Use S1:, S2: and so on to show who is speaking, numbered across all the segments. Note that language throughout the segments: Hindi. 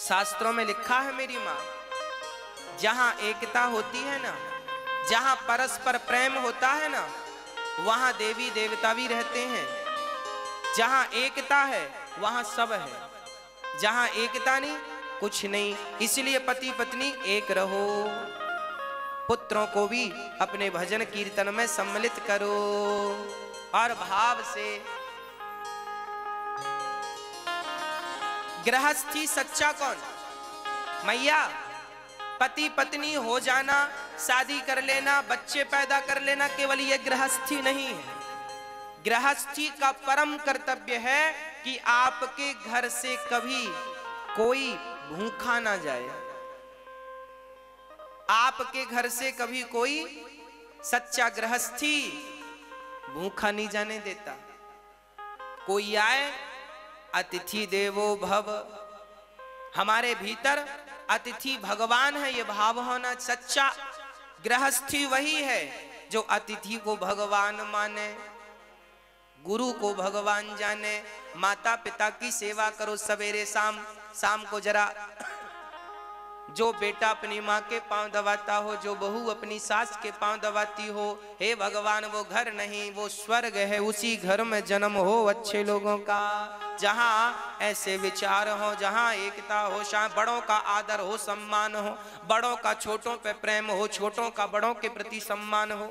S1: शास्त्रों में लिखा है मेरी माँ, जहां एकता होती है ना, जहां परस्पर प्रेम होता है ना, वहां देवी देवता भी रहते हैं। जहां एकता है वहां सब है, जहां एकता नहीं कुछ नहीं। इसलिए पति पत्नी एक रहो, पुत्रों को भी अपने भजन कीर्तन में सम्मिलित करो और भाव से। गृहस्थी सच्चा कौन? मैया, पति पत्नी हो जाना, शादी कर लेना, बच्चे पैदा कर लेना, केवल ये गृहस्थी नहीं है। गृहस्थी का परम कर्तव्य है कि आपके घर से कभी कोई भूखा ना जाए, आपके घर से कभी कोई सच्चा गृहस्थी भूखा नहीं जाने देता। कोई आए, अतिथि देवो भव, हमारे भीतर अतिथि भगवान है, ये भाव होना। सच्चा गृहस्थी वही है जो अतिथि को भगवान माने, गुरु को भगवान जाने। माता पिता की सेवा करो सवेरे शाम। शाम को जरा जो बेटा अपनी माँ के पांव दबाता हो, जो बहू अपनी सास के पांव दबाती हो, हे भगवान वो घर नहीं वो स्वर्ग है, उसी घर में जन्म हो अच्छे लोगों का, जहाँ ऐसे विचार हो, जहाँ एकता हो, बड़ों का आदर हो, सम्मान हो, बड़ों का छोटों पे प्रेम हो, छोटों का बड़ों के प्रति सम्मान हो।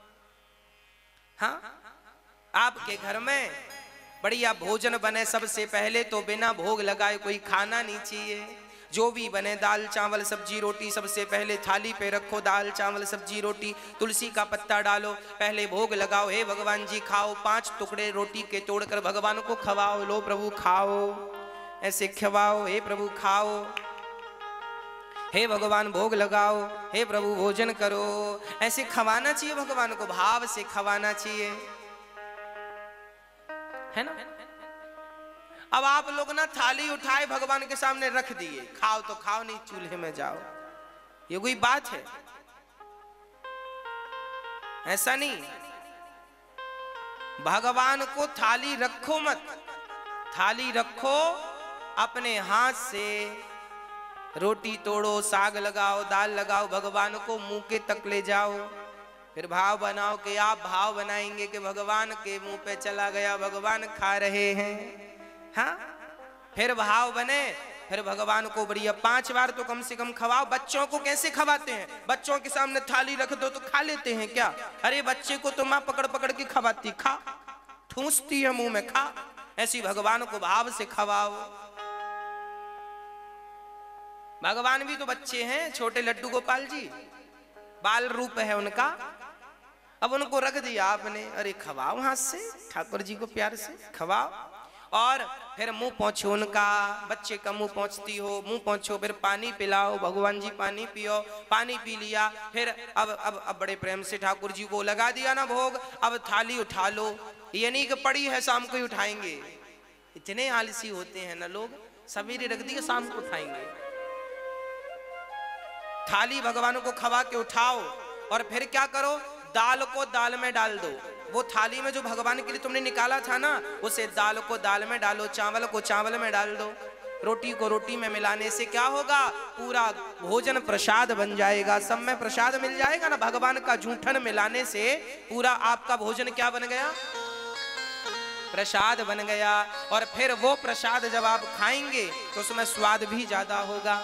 S1: हाँ, आपके घर में बढ़िया भोजन बने, सबसे पहले तो बिना भोग लगाए कोई खाना नहीं चाहिए। जो भी बने, दाल चावल सब्जी रोटी, सबसे पहले थाली पे रखो, दाल चावल सब्जी रोटी, तुलसी का पत्ता डालो, पहले भोग लगाओ, हे भगवान जी खाओ। 5 टुकड़े रोटी के तोड़कर भगवान को खवाओ, लो प्रभु खाओ, ऐसे खवाओ, हे प्रभु खाओ, हे भगवान भोग लगाओ, हे प्रभु भोजन करो, ऐसे खवाना चाहिए भगवान को, भाव से खवाना चाहिए, है ना। अब आप लोग ना थाली उठाए भगवान के सामने रख दिए, खाओ तो खाओ, नहीं चूल्हे में जाओ, ये कोई बात है? ऐसा नहीं। भगवान को थाली रखो मत, थाली रखो अपने हाथ से, रोटी तोड़ो, साग लगाओ, दाल लगाओ, भगवान को मुंह के तक ले जाओ। फिर भाव बनाओ कि आप भाव बनाएंगे कि भगवान के मुंह पे चला गया, भगवान खा रहे हैं। हाँ, फिर भाव बने, फिर भगवान को बढ़िया 5 बार तो कम से कम खवाओ। बच्चों को कैसे खवाते हैं? बच्चों के सामने थाली रख दो तो खा लेते हैं क्या? अरे बच्चे को तो माँ पकड़ पकड़ के खवाती, खा, ठूंसती है मुंह में, खा। ऐसी भगवान को भाव से खवाओ। भगवान भी तो बच्चे हैं, छोटे लड्डू गोपाल जी, बाल रूप है उनका। अब उनको रख दिया आपने, अरे खवाओ हाथ से, ठाकुर जी को प्यार से खवाओ। और फिर मुंह पोंछो उनका, बच्चे का मुंह पोंछती हो, मुंह पोंछो, फिर पानी पिलाओ, भगवान जी पानी पियो, पानी पी लिया, फिर अब बड़े प्रेम से ठाकुर जी को लगा दिया ना भोग, अब थाली उठा लो। ये नहीं कि पड़ी है शाम को ही उठाएंगे, इतने आलसी होते हैं ना लोग, सवेरे रख दिया शाम को उठाएंगे। थाली भगवान को खवा के उठाओ और फिर क्या करो, दाल को दाल में डाल दो। वो थाली में जो भगवान के लिए तुमने निकाला था ना, उसे दाल को दाल में डालो, चावल को चावल में डाल दो, रोटी को रोटी में मिलाने से क्या होगा, पूरा भोजन प्रसाद बन जाएगा, सब में प्रसाद मिल जाएगा ना। भगवान का जूठन मिलाने से पूरा आपका भोजन क्या बन गया, प्रसाद बन गया। और फिर वो प्रसाद जब आप खाएंगे तो उसमें स्वाद भी ज्यादा होगा।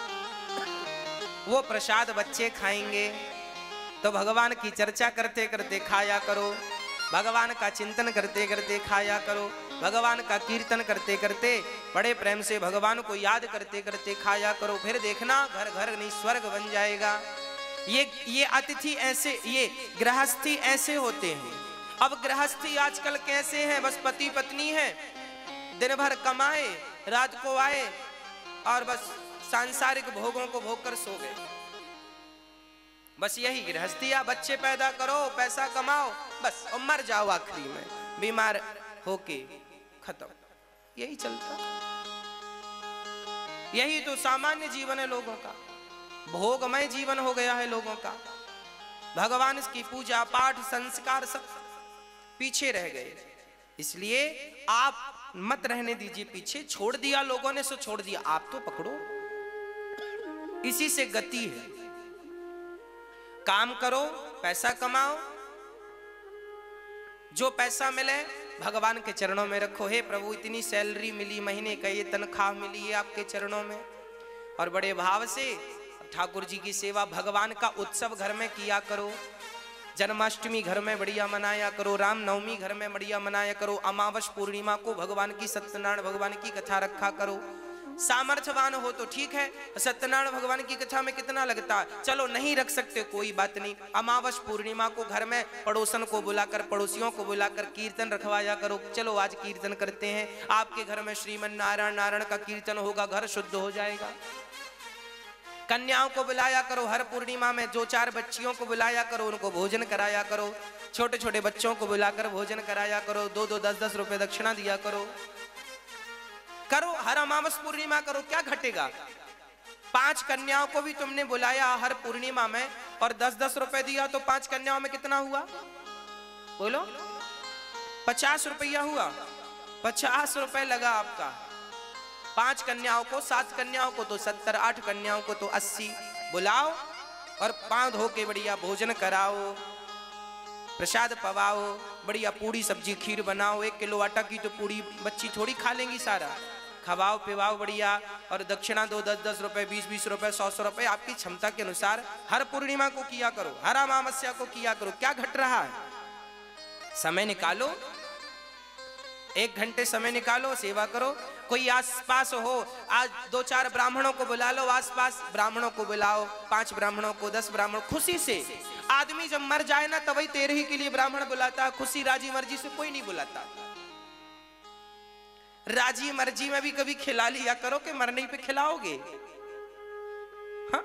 S1: वो प्रसाद बच्चे खाएंगे तो भगवान की चर्चा करते करते खाया करो, भगवान का चिंतन करते करते खाया करो, भगवान का कीर्तन करते करते बड़े प्रेम से भगवान को याद करते करते खाया करो। फिर देखना घर घर नहीं स्वर्ग बन जाएगा। ये अतिथि ऐसे, ये गृहस्थी ऐसे होते हैं। अब गृहस्थी आजकल कैसे है, बस पति पत्नी है, दिन भर कमाए, रात को आए और बस सांसारिक भोगों को भोग कर सो गए। बस यही गृहस्थिया, बच्चे पैदा करो, पैसा कमाओ, बस और मर जाओ आखिरी में बीमार होके, खत्म। यही चलता, यही तो सामान्य जीवन है लोगों का, भोगमय जीवन हो गया है लोगों का। भगवान की पूजा पाठ संस्कार सब पीछे रह गए। इसलिए आप मत रहने दीजिए पीछे, छोड़ दिया लोगों ने सो छोड़ दिया, आप तो पकड़ो। इसी से गति है। काम करो, पैसा कमाओ, जो पैसा मिले भगवान के चरणों में रखो। हे प्रभु, इतनी सैलरी मिली, महीने का ये तनख्वाह मिली है आपके चरणों में, और बड़े भाव से ठाकुर जी की सेवा, भगवान का उत्सव घर में किया करो। जन्माष्टमी घर में बढ़िया मनाया करो, रामनवमी घर में बढ़िया मनाया करो, अमावस पूर्णिमा को भगवान की, सत्यनारायण भगवान की कथा रखा करो। सामर्थ्यवान हो तो ठीक है, सत्यनारायण भगवान की कथा में कितना लगता है, चलो नहीं रख सकते कोई बात नहीं, अमावस पूर्णिमा को घर में पड़ोसन को बुलाकर, पड़ोसियों को बुलाकर कीर्तन रखवाया करो। चलो आज कीर्तन करते हैं, आपके घर में श्रीमन नारायण नारायण का कीर्तन होगा, घर शुद्ध हो जाएगा। कन्याओं को बुलाया करो, हर पूर्णिमा में 2-4 बच्चियों को बुलाया करो, उनको भोजन कराया करो। छोटे छोटे बच्चों को बुलाकर भोजन कराया करो, 2-2, 10-10 रुपए दक्षिणा दिया करो। करो, हर अमावस पूर्णिमा करो, क्या घटेगा। 5 कन्याओं को भी तुमने बुलाया हर पूर्णिमा में और 10-10 रुपए दिया, तो 5 कन्याओं में कितना हुआ बोलो? 50 रुपया हुआ। 50 रुपए लगा आपका। 5 कन्याओं को, 7 कन्याओं को तो 70, 8 कन्याओं को तो 80। बुलाओ और पांव धो के बढ़िया भोजन कराओ, प्रसाद पवाओ, बढ़िया पूड़ी सब्जी खीर बनाओ। 1 किलो आटा की तो पूड़ी बच्ची थोड़ी खा लेंगी सारा। खवाओ पिवाओ बढ़िया, और दक्षिणा दो, 10-10 रुपए, 20-20 रुपए, 100-100 रुपए, आपकी क्षमता के अनुसार हर पूर्णिमा को किया करो, हर अमावस्या को किया करो। क्या घट रहा है? समय निकालो, 1 घंटे समय निकालो, सेवा करो। कोई आसपास हो, आज 2-4 ब्राह्मणों को बुला लो, आसपास ब्राह्मणों को बुलाओ, 5 ब्राह्मणों को, 10 ब्राह्मण, खुशी से। आदमी जब मर जाए ना तभी 13 के लिए ब्राह्मण बुलाता है, खुशी राजी मर्जी से कोई नहीं बुलाता। राजी मर्जी में भी कभी खिला लिया करो कि मरने पे खिलाओगे। हाँ?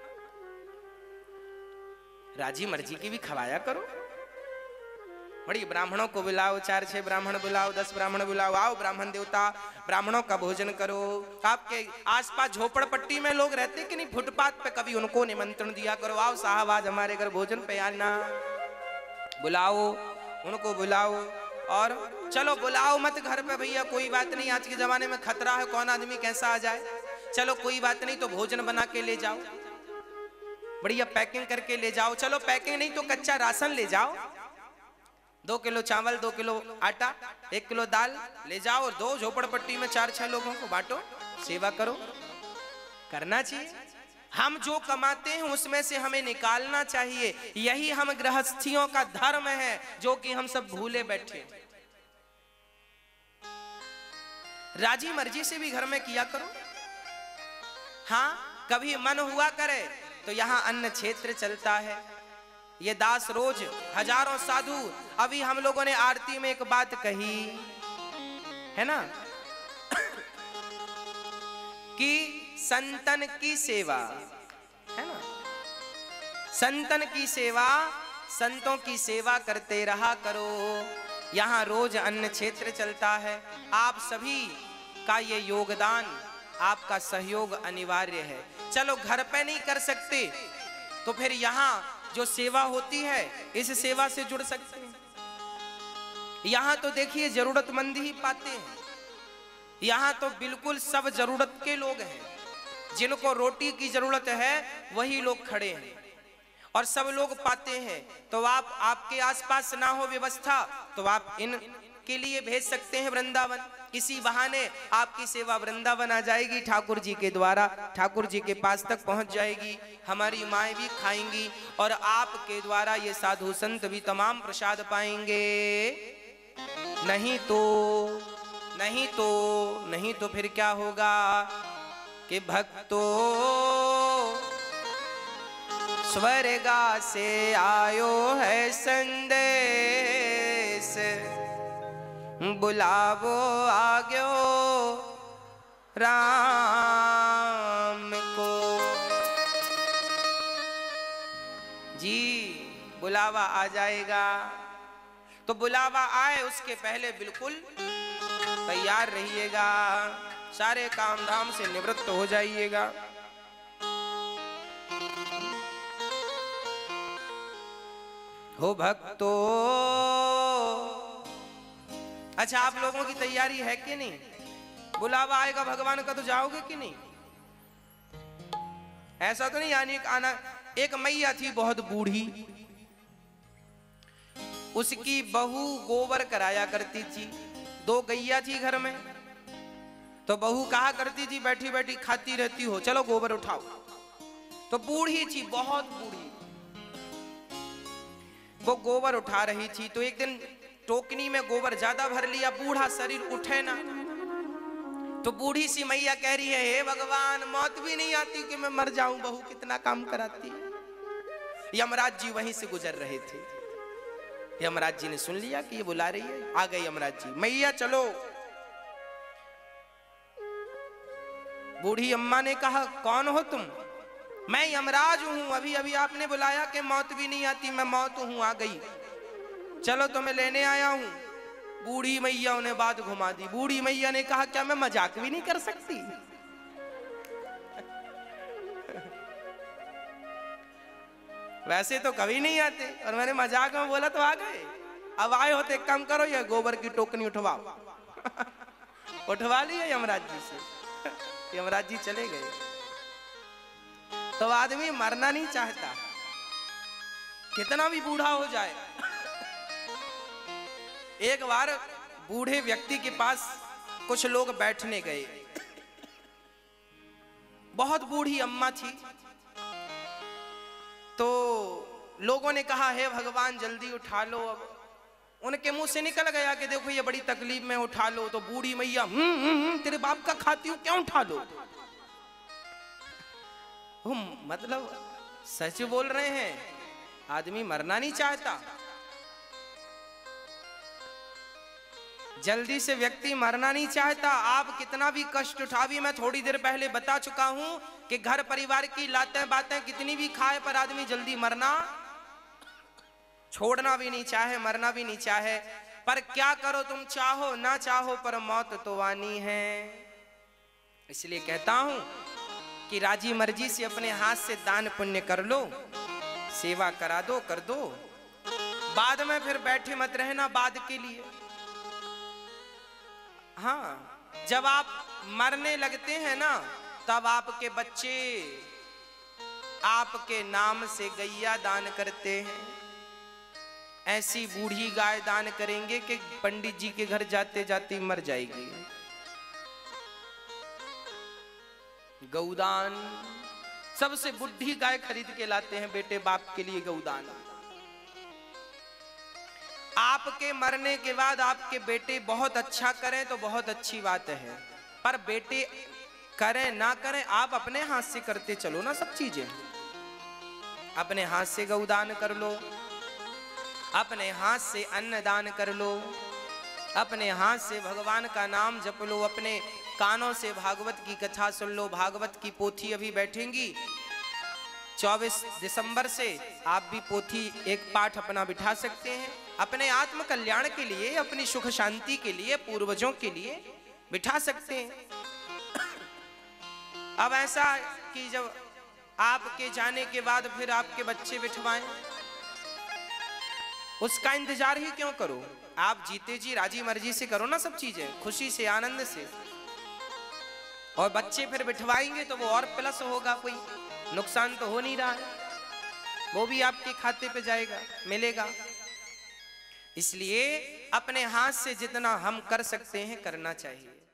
S1: राजी मर्जी की भी खवाया करो। बड़ी ब्राह्मणों को बुलाओ, 4-6 ब्राह्मण बुलाओ, 10 ब्राह्मण बुलाओ, आओ ब्राह्मण देवता, ब्राह्मणों का भोजन करो। आपके आसपास झोपड़पट्टी में लोग रहते कि नहीं, फुटपाथ पे, कभी उनको निमंत्रण दिया करो, आओ साहब आज हमारे घर भोजन पे आना, बुलाओ, उनको बुलाओ। और चलो बुलाओ मत घर पे भैया, कोई बात नहीं, आज के जमाने में खतरा है, कौन आदमी कैसा आ जाए। चलो कोई बात नहीं, तो भोजन बना के ले जाओ, बढ़िया पैकिंग करके ले जाओ। चलो पैकिंग नहीं तो कच्चा राशन ले जाओ, 2 किलो चावल, 2 किलो आटा, 1 किलो दाल ले जाओ, और 2 झोपड़पट्टी में 4-6 लोगों को बांटो, सेवा करो। करना चाहिए। हम जो कमाते हैं उसमें से हमें निकालना चाहिए। यही हम गृहस्थियों का धर्म है, जो कि हम सब भूले बैठे। राजी मर्जी से भी घर में किया करो। हाँ, कभी मन हुआ करे तो यहाँ अन्न क्षेत्र चलता है, ये दास रोज हजारों साधु। अभी हम लोगों ने आरती में एक बात कही है ना कि संतन की सेवा है ना, संतन की सेवा, संतों की सेवा करते रहा करो। यहाँ रोज अन्न क्षेत्र चलता है, आप सभी का ये योगदान, आपका सहयोग अनिवार्य है। चलो घर पे नहीं कर सकते तो फिर यहाँ जो सेवा होती है इस सेवा से जुड़ सकते हैं। यहाँ तो देखिए जरूरतमंद ही पाते हैं, यहाँ तो बिल्कुल सब जरूरत के लोग हैं। जिनको रोटी की जरूरत है वही लोग खड़े हैं और सब लोग पाते हैं। तो आप, आपके आसपास ना हो व्यवस्था तो आप इन के लिए भेज सकते हैं वृंदावन। इसी बहाने आपकी सेवा वृंदावन आ जाएगी, ठाकुर जी के द्वारा ठाकुर जी के पास तक पहुंच जाएगी। हमारी माएँ भी खाएंगी और आपके द्वारा ये साधु संत भी तमाम प्रसाद पाएंगे। नहीं तो फिर क्या होगा कि भक्तों स्वर्गा से आयो है संदेश, बुलावो आग्यो राम को। जी बुलावा आ जाएगा, तो बुलावा आए उसके पहले बिल्कुल तैयार रहिएगा, सारे काम धाम से निवृत्त हो जाइएगा। हो भक्तों, अच्छा आप लोगों की तैयारी है कि नहीं? बुलावा आएगा भगवान का तो जाओगे कि नहीं? ऐसा तो नहीं यानी आना। एक मैया थी बहुत बूढ़ी, उसकी बहू गोबर कराया करती थी। 2 गैया थी घर में, तो बहू कहा करती थी बैठी बैठी खाती रहती हो, चलो गोबर उठाओ। तो बूढ़ी थी, बहुत बूढ़ी, वो गोबर उठा रही थी। तो एक दिन टोकनी में गोबर ज्यादा भर लिया, बूढ़ा शरीर उठे ना। तो बूढ़ी सी मैया कह रही है, हे भगवान, मौत भी नहीं आती कि मैं मर जाऊं, बहू कितना काम कराती है। यमराज जी वहीं से गुजर रहे थे। यमराज जी ने सुन लिया कि ये बुला रही है, आ गए यमराज जी। मैया चलो। बूढ़ी अम्मा ने कहा, कौन हो तुम? मैं यमराज हूं, अभी अभी आपने बुलाया कि मौत भी नहीं आती, मैं मौत हूं, आ गई, चलो तुम्हें लेने आया हूं। बूढ़ी मैया उन्हें बात घुमा दी। बूढ़ी मैया ने कहा, क्या मैं मजाक भी नहीं कर सकती? वैसे तो कभी नहीं आते, और मैंने मजाक में बोला तो आ गए। अब आए हो तो एक काम करो, ये गोबर की टोकनी उठवाओ। उठवा लिया यमराज जी से। यमराज जी चले गए। तो आदमी मरना नहीं चाहता, कितना भी बूढ़ा हो जाए। एक बार बूढ़े व्यक्ति के पास कुछ लोग बैठने गए। बहुत बूढ़ी अम्मा थी। तो लोगों ने कहा, हे भगवान जल्दी उठा लो। अब उनके मुंह से निकल गया कि देखो ये बड़ी तकलीफ में, उठा लो। तो बूढ़ी मैया, तेरे बाप का खाती हूं, क्यों उठा लो? मतलब सच बोल रहे हैं, आदमी मरना नहीं चाहता। जल्दी से व्यक्ति मरना नहीं चाहता। आप कितना भी कष्ट उठा, भी मैं थोड़ी देर पहले बता चुका हूं कि घर परिवार की लातें बातें कितनी भी खाए, पर आदमी जल्दी मरना छोड़ना भी नहीं चाहे, मरना भी नहीं चाहे। पर क्या करो, तुम चाहो ना चाहो पर मौत तो आनी है। इसलिए कहता हूं कि राजी मर्जी से अपने हाथ से दान पुण्य कर लो, सेवा करा दो, कर दो। बाद में फिर बैठे मत रहना बाद के लिए। हाँ, जब आप मरने लगते हैं ना, तब आपके बच्चे आपके नाम से गैया दान करते हैं। ऐसी बूढ़ी गाय दान करेंगे कि पंडित जी के घर जाते जाते मर जाएगी। गौदान, सबसे बुढ़ी गाय खरीद के लाते हैं बेटे बाप के लिए गौदान। आपके मरने के बाद आपके बेटे बहुत अच्छा करें तो बहुत अच्छी बात है, पर बेटे करें ना करें, आप अपने हाथ से करते चलो ना सब चीजें। अपने हाथ से गौदान कर लो, अपने हाथ से अन्न दान कर लो, अपने हाथ से भगवान का नाम जप लो, अपने कानों से भागवत की कथा सुन लो। भागवत की पोथी अभी बैठेंगी 24 दिसंबर से, आप भी पोथी एक पाठ अपना बिठा सकते हैं। अपने आत्म कल्याण के लिए, अपनी सुख शांति के लिए, पूर्वजों के लिए बिठा सकते हैं। अब ऐसा कि जब आपके जाने के बाद फिर आपके बच्चे बिठवाएं, उसका इंतजार ही क्यों करो? आप जीते जी राजी मर्जी से करो ना सब चीजें, खुशी से, आनंद से। और बच्चे फिर बिठवाएंगे तो वो और प्लस होगा, कोई नुकसान तो हो नहीं रहा है, वो भी आपके खाते पे जाएगा, मिलेगा। इसलिए अपने हाथ से जितना हम कर सकते हैं करना चाहिए।